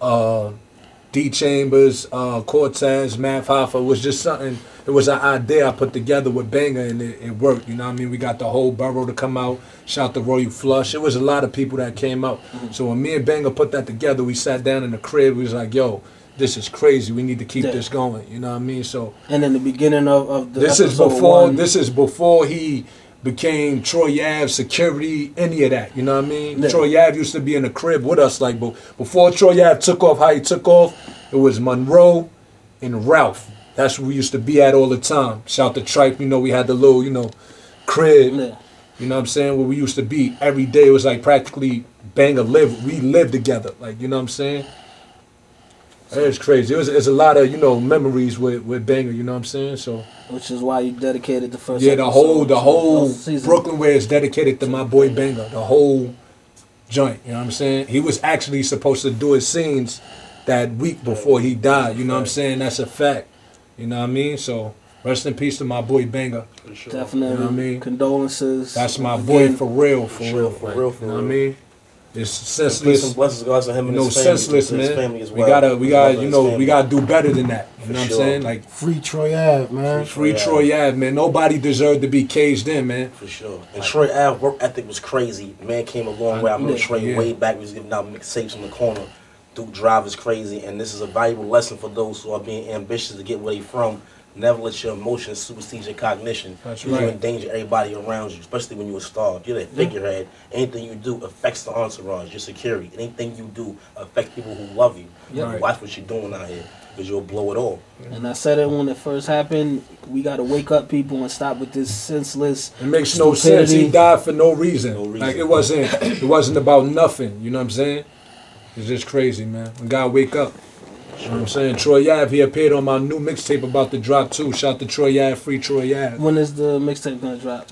D Chambers, Cortez, Math Hoffa. It was just something. It was an idea I put together with Banger, and it worked. You know what I mean? We got the whole borough to come out. Shout to Royal Flush. It was a lot of people that came out. So when me and Banger put that together, we sat down in the crib. We was like, yo, this is crazy. We need to keep this going. You know what I mean? So. And in the beginning of the this is before he became Troy Ave security, any of that. You know what I mean? Yeah. Troy Ave used to be in the crib with us. Like before Troy Ave took off how he took off, it was Monroe and Ralph. That's where we used to be at all the time. Shout to Tripe, you know, we had the little, you know, crib. Yeah. You know what I'm saying? Where we used to be every day. It was like practically Banger live. We lived together. Like, you know what I'm saying? It's crazy. It's a lot of, you know, memories with Banger, you know what I'm saying? So which is why you dedicated the first the whole Brooklyn way is dedicated to my boy Banger. The whole joint, you know what I'm saying? He was actually supposed to do his scenes that week before he died, you know what I'm saying? That's a fact. You know what I mean? So rest in peace to my boy Banger. For sure. Definitely. You know what I mean? Condolences. That's my boy for real. You know what I mean? It's senseless. Senseless, man. We gotta, you know, we gotta do better than that. You know what I'm saying? Like free Troy Ave, man. Free Troy Ave, man. Nobody deserved to be caged in, man. For sure. And Troy Ave work ethic was crazy. Man came a long way. I remember Troy way back. We was giving out mixtapes in the corner. Duke Drive is crazy, and this is a valuable lesson for those who are being ambitious to get where they from. Never let your emotions supersede your cognition. That's right. You endanger everybody around you, especially when you're a star. You're that figurehead. Anything you do affects the entourage, your security. Anything you do affects people who love you. Right. Watch what you're doing out here, because you'll blow it all. And I said it when it first happened. We got to wake up people and stop with this senseless. It makes no sense. He died for no reason. Like it wasn't about nothing. You know what I'm saying? It's just crazy, man. We gotta wake up. You know what I'm saying? Troy Ave, he appeared on my new mixtape about to drop too. Shout to Troy Ave, free Troy Ave. When is the mixtape gonna drop?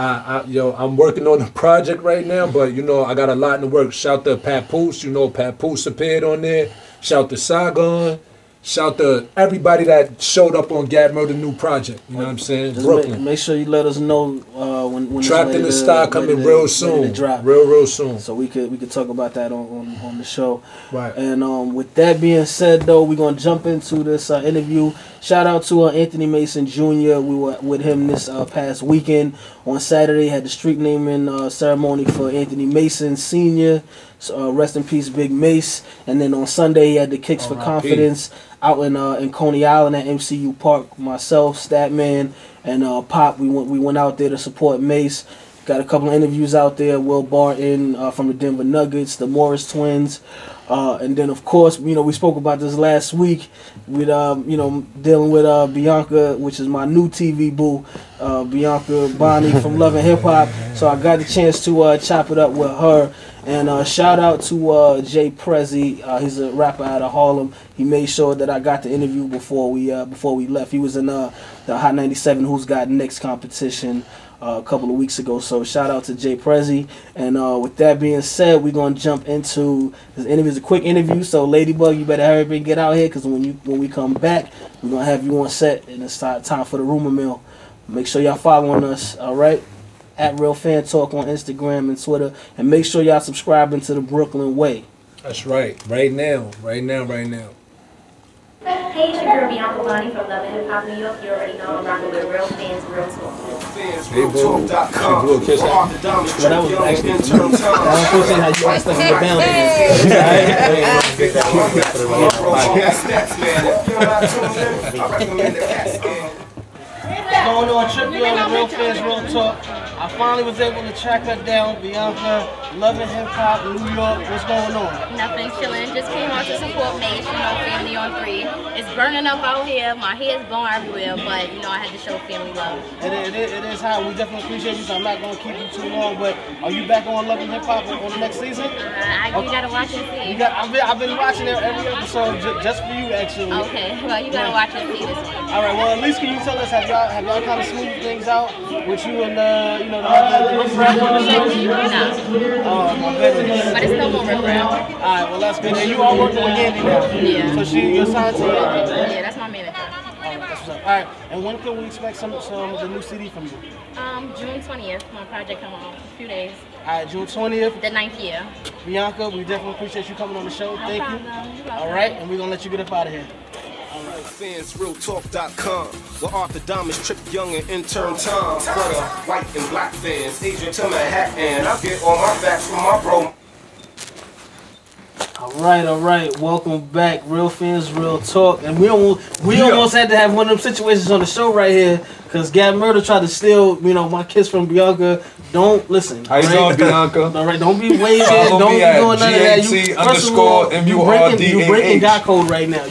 I'm working on the project right now, but you know, I got a lot in the works. Shout to Papoose, you know, Papoose appeared on there. Shout to Saigon. Shout to everybody that showed up on Gab Murder new project. You know what I'm saying? Just Brooklyn. Make sure you let us know when Trapped in the Star coming real soon. Real soon. So we could talk about that on the show. Right. And with that being said, though, we're gonna jump into this interview. Shout out to Anthony Mason Jr. We were with him this past weekend. On Saturday, had the street naming ceremony for Anthony Mason Sr. Rest in peace, Big Mace. And then on Sunday, he had the Kicks for Confidence out in Coney Island at MCU Park. Myself, Statman, and Pop. We went out there to support Mace. Got a couple of interviews out there. Will Barton from the Denver Nuggets, the Morris Twins. And then, of course, you know, we spoke about this last week with, you know, dealing with Bianca, which is my new TV boo, Bianca Bonnie from Love and Hip Hop. So I got the chance to chop it up with her. And shout out to Jay Prezi. He's a rapper out of Harlem. He made sure that I got the interview before we left. He was in the Hot 97 Who's Got Next competition a couple of weeks ago. So shout out to Jay Prezi. And with that being said, we're gonna jump into this interview. It's a quick interview, so Ladybug, you better hurry up and get out here, because when we come back, we're gonna have you on set, and it's time for the rumor mill. Make sure y'all following us, all right? At Real Fan Talk on Instagram and Twitter, and make sure y'all subscribing to the Brooklyn Way. That's right. Right now. Hey, it's your girl Bianca Bonnie from Love and Hip Hop New York. You already know I'm rocking with Real Fans, Real Talk. Realfans.com. Well, that was actually I don't see how you want stuff in the boundaries. Going on Trip, you on Real Fans, Real Talk. I finally was able to track her down. Bianca, loving hip hop, New York. What's going on? Nothing, chilling. Just came out to support Mace, family on 3. It's burning up out here. My hair's going everywhere, but I had to show family love. It is hot. We definitely appreciate you, so I'm not going to keep you too long. But are you back on Loving Hip Hop on the next season? You gotta watch and see. I've been watching every episode just for you, actually. Okay, well you gotta watch and see this one. All right. Well, at least can you tell us have y'all kind of smoothed things out with you and the riffraff on the show? No. Oh my goodness. But it's no more riffraff. All right. Well, that's good. And you are working with Yandy now. Yeah. So you're signed to Yandy. Yeah, that's my manager. All right. That's what's up. All right. And when can we expect some of the new CD from you? June 20th. My project come out in a few days. All right, June 20th. The 9th year. Bianca, we definitely appreciate you coming on the show. No Thank problem. you. All right, and we're going to let you get up out of here. Fansrealtalk.com, where Arthur Diamonds, Trip Young, and intern Tom. For the white and black fans, Adrian to Manhattan. I get all my facts from my bro. All right. Welcome back, Real Fans, Real Talk. And we almost had to have one of them situations on the show right here, because Gab Murder tried to steal, my kiss from Bianca. Don't listen. How you doing, Bianca? All right, don't be waving. Don't be doing none of that. You breaking God code right now.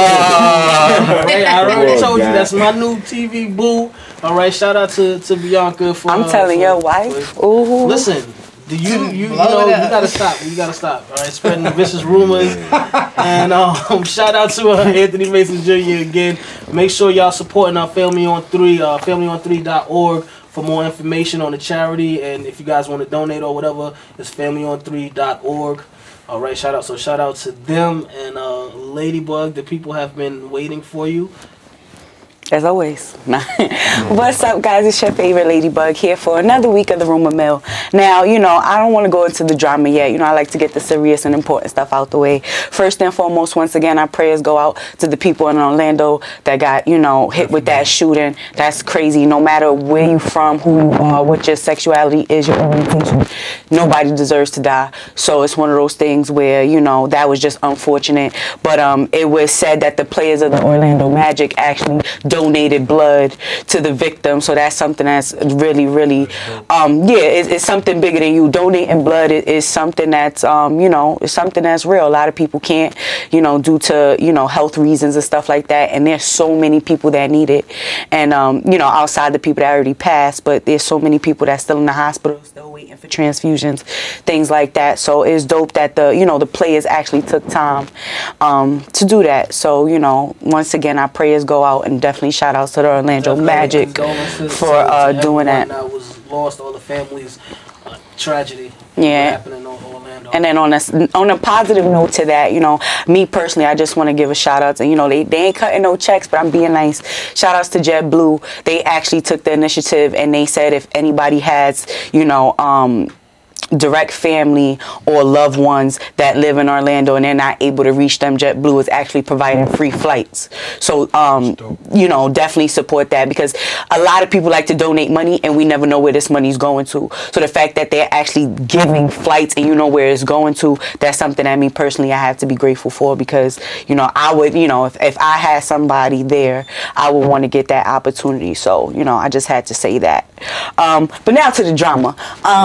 I already told you that's my new TV boo. All right, shout out to Bianca for. I'm telling your wife. Ooh. Listen. You gotta stop. You gotta stop. All right, spreading the vicious rumors. And shout out to Anthony Mason Jr. again. Make sure y'all supporting our Family on 3, familyon3.org for more information on the charity. And if you guys want to donate or whatever, it's familyon3.org. All right, shout out to them and Ladybug. The people have been waiting for you. As always. What's up, guys? It's your favorite Ladybug here for another week of the Rumor Mill. Now, I don't want to go into the drama yet. I like to get the serious and important stuff out the way. First and foremost, once again, our prayers go out to the people in Orlando that got, hit with that shooting. That's crazy. No matter where you from, who you are, what your sexuality is, your orientation, nobody deserves to die. So it's one of those things where, that was just unfortunate. But it was said that the players of the Orlando Magic actually donated blood to the victim, so that's something that's really, really, it's something bigger than you. Donating blood is something that's, it's something that's real. A lot of people can't, due to, health reasons and stuff like that, and there's so many people that need it, and, outside the people that already passed, but there's so many people that's still in the hospital, still waiting for transfusions, things like that. So it's dope that the players actually took time, to do that. So, once again, our prayers go out, and definitely shout outs to the Orlando Magic for doing that. That was lost, all the families, tragedy. Yeah. Happening in Orlando. And then on a positive note to that, me personally, I just want to give a shout out to, they ain't cutting no checks, but I'm being nice. Shout outs to JetBlue. They actually took the initiative, and they said if anybody has, direct family or loved ones that live in Orlando and they're not able to reach them, JetBlue is actually providing free flights. So, definitely support that, because a lot of people like to donate money and we never know where this money is going to. So the fact that they're actually giving flights and know where it's going to, that's something that me personally I have to be grateful for, because, I would, if I had somebody there, I would want to get that opportunity. So, I just had to say that. But now to the drama.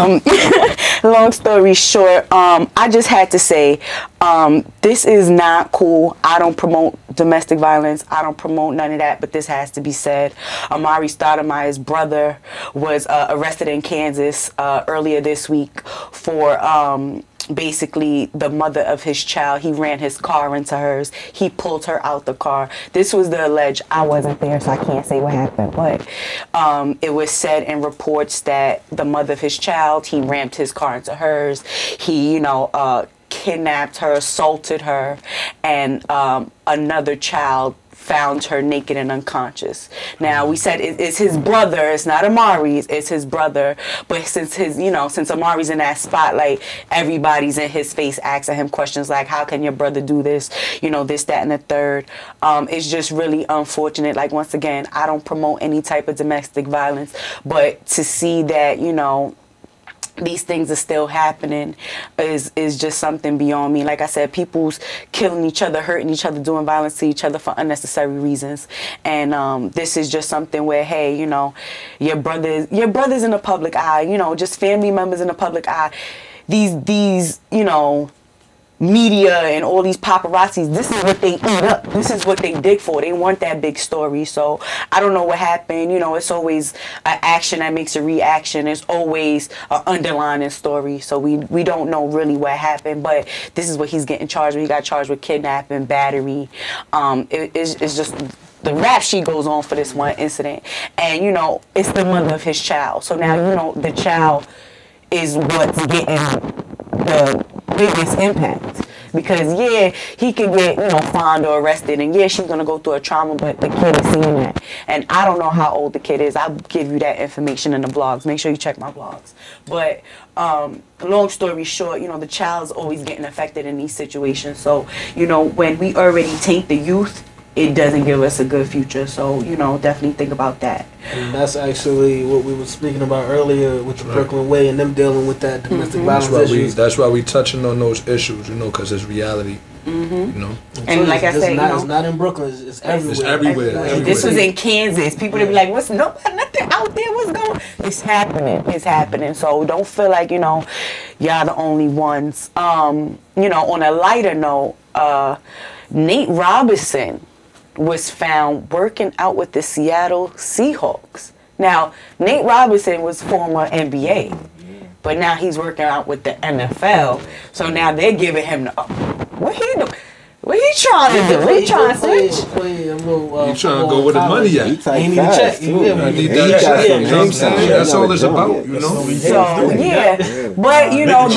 Long story short, I just had to say, this is not cool. I don't promote domestic violence. I don't promote none of that, but this has to be said. Amari Stoudemire's brother was arrested in Kansas earlier this week for basically the mother of his child. He ran his car into hers. He pulled her out the car. This was the alleged. I wasn't there, so I can't say what happened, but it was said in reports that the mother of his child, he rammed his car into hers. He, kidnapped her, assaulted her, and another child found her naked and unconscious. Now, we said it's his brother. It's not Amari's. It's his brother. But since since Amari's in that spotlight, everybody's in his face asking him questions like, how can your brother do this? This, that, and the third. It's just really unfortunate. Like, once again, I don't promote any type of domestic violence, but to see that, these things are still happening is just something beyond me. Like I said, people's killing each other, hurting each other, doing violence to each other for unnecessary reasons. And this is just something where, hey, you know, your brothers in the public eye, you know, just family members in the public eye. These, you know, media and all these paparazzis, this is what they eat up. This is what they dig for. They want that big story. So I don't know what happened. You know, it's always an action that makes a reaction. It's always an underlying story. So we don't know really what happened, but this is what he's getting charged with. He got charged with kidnapping, battery. It's just the rap sheet goes on for this one incident. And, you know, it's the mother of his child. So now, you know, the child is what's getting the biggest impact, because yeah, he could get, you know, fined or arrested, and yeah, she's gonna go through a trauma, but the kid is seeing that. And I don't know how old the kid is. I'll give you that information in the blogs. Make sure you check my blogs. But long story short, you know, the child's always getting affected in these situations. So, you know, when we already taint the youth, it doesn't give us a good future. So, you know, definitely think about that. And that's actually what we were speaking about earlier with the Brooklyn Way and them dealing with that domestic violence issues. That's why we touching on those issues, you know, because it's reality. You know, and like I said, you know, it's not in Brooklyn. It's everywhere. It's everywhere. This was in Kansas. People would be like, "What's nothing out there? What's going?" It's happening. It's happening. So don't feel like, you know, y'all the only ones. You know, on a lighter note, Nate Robinson was found working out with the Seattle Seahawks. Now, Nate Robinson was former NBA, but now he's working out with the NFL. So now they're giving him the, what he do? What he trying to do? He trying to switch? He trying to go where the money at. He need to check. You need that check. You know what I'm saying? That's all it's about, you know? So, yeah. But, you know,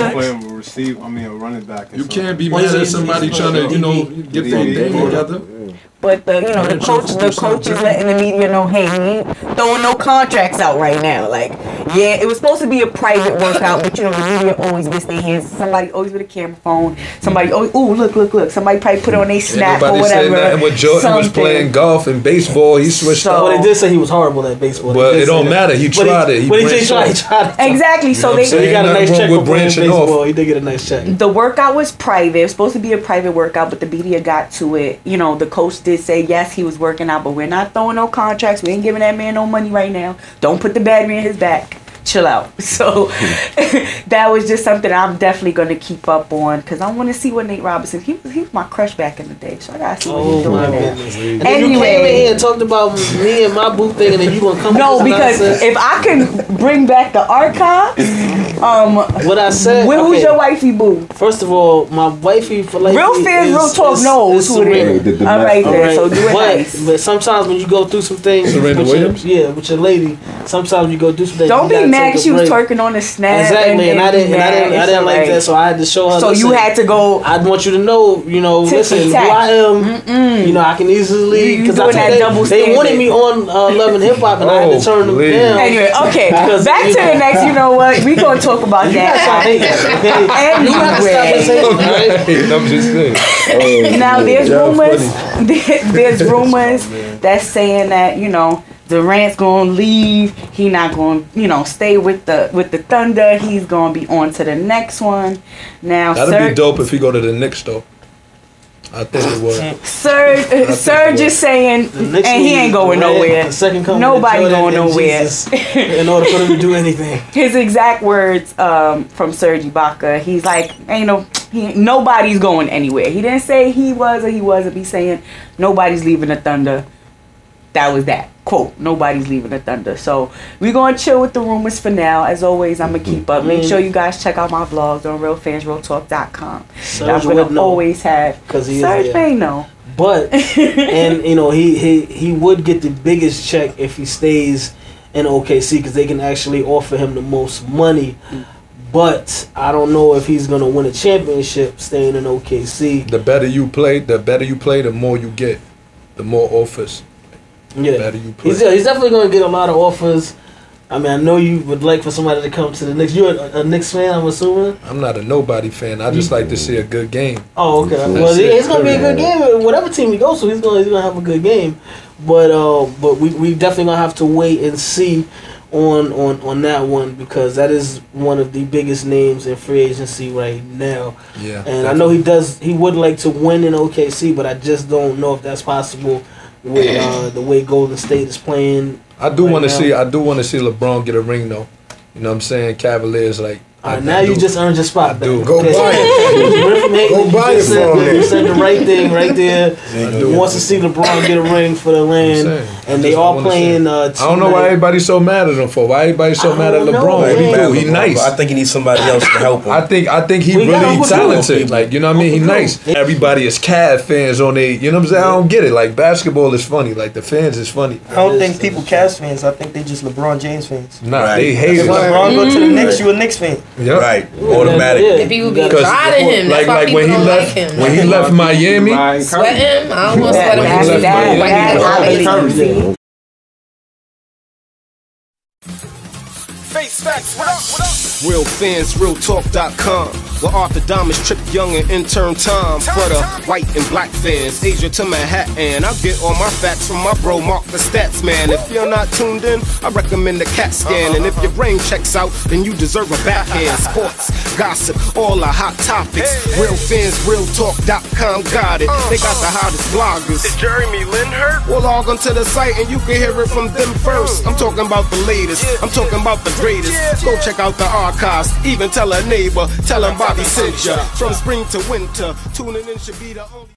a running back. You can't be mad at somebody trying to, you know, get their thing together. But the, you know, the coach is letting the media know, hey, we ain't throwing no contracts out right now. Like, yeah, it was supposed to be a private workout, but you know, the media always gets their hands. Somebody always with a camera phone. Somebody, oh, look. Somebody probably put on their snap or whatever. And when Jordan was playing golf and baseball, he switched up. Well, they did say he was horrible at baseball. But it don't matter. He tried it. He tried it. Exactly. So he got a nice check for playing baseball. He did get a nice check. The workout was private. It was supposed to be a private workout, but the media got to it. You know, the coach did say, yes, he was working out, but we're not throwing no contracts. We ain't giving that man no money right now. Don't put the battery in his back. Chill out. So that was just something I'm definitely going to keep up on, because I want to see what Nate Robinson, he was my crush back in the day, so I got to see what he's doing now. And then you came in here and talked about me and my boo thing, and then you going to come No, with this because nonsense. if I can bring back the archives, what I said, who's your wifey boo? First of all, my wifey for life. Real fans, real talk knows who it is. All right, then, so do it nice. But sometimes when you go through some things, Serena Williams? with your lady, sometimes you go through some things. Don't be mad because she was twerking on the snap. Exactly, and I didn't like that, so I had to show her. So you had to go. I want you to know, listen, who I am. You know, I can easily, because they wanted me on Love and Hip Hop, and I had to turn them down. Anyway, okay, back to the next. You know what? We gonna talk about that. I'm just saying. Now there's rumors. There's rumors that's saying that, you know, Durant's gonna leave. He not gonna, stay with the Thunder. He's gonna be on to the next one. Now, that'd be dope if he go to the Knicks though. I think it would. Serge is saying, and he ain't going nowhere. Nobody going nowhere. In order for them to do anything. His exact words from Serge Ibaka. He's like, nobody's going anywhere. He didn't say he was or he wasn't. He's saying nobody's leaving the Thunder. That was that. Quote, nobody's leaving the Thunder. So we're going to chill with the rumors for now. As always, I'm going to keep up. Make sure you guys check out my vlogs on realfansrealtalk.com. That's what I always have. Serge may know. But, and, he would get the biggest check if he stays in OKC, because they can actually offer him the most money. But I don't know if he's going to win a championship staying in OKC. The better you play, the more you get. The more offers. Yeah, he's definitely going to get a lot of offers. I mean, I know you would like for somebody to come to the Knicks. You're a Knicks fan, I'm assuming? I'm not a nobody fan. I just like to see a good game. Oh, okay. Well, it's going to be a good game. Whatever team he goes to, he's going to have a good game. But we definitely going to have to wait and see on that one, because that is one of the biggest names in free agency right now. Yeah. And I know he would like to win in OKC, but I just don't know if that's possible with the way Golden State is playing. I do want to see LeBron get a ring though. You know what I'm saying? Cavaliers like. Now you just earned your spot. Go buy it. Go buy it for him. You said the right thing right there. He wants to see LeBron get a ring for the land, and they are playing. I don't know why everybody's so mad at him for. Why everybody so mad at LeBron? He nice. I think he needs somebody else to help him. I think he really talented. Like, you know what I mean? He nice. Everybody is Cavs fans on they. You know what I'm saying? I don't get it. Like, basketball is funny. Like, the fans is funny. I don't think people Cavs fans. I think they just LeBron James fans. Nah, they hate it. If LeBron go to the Knicks, you a Knicks fan. Yep. Right, automatic. The people be tired of him. That's why people when he don't left, like him. when he left Miami, sweat him. I don't want to sweat him. Face facts, what up, what up? Real fans, realtalk.com. Where Arthur Diamonds, Trip Young, and intern Tom. For the white and black fans, Asia to Manhattan. I get all my facts from my bro Mark the Stats Man. If you're not tuned in, I recommend the CAT scan. And if your brain checks out, then you deserve a backhand. Sports, gossip, all the hot topics. Real fans, realtalk.com got it. They got the hottest bloggers. Is Jeremy Lin hurt? Well, log onto the site and you can hear it from them first. I'm talking about the latest. I'm talking about the greatest. Go check out the archives. Even tell a neighbor. Tell them Bobby sent ya. From spring to winter, tuning in should be the only.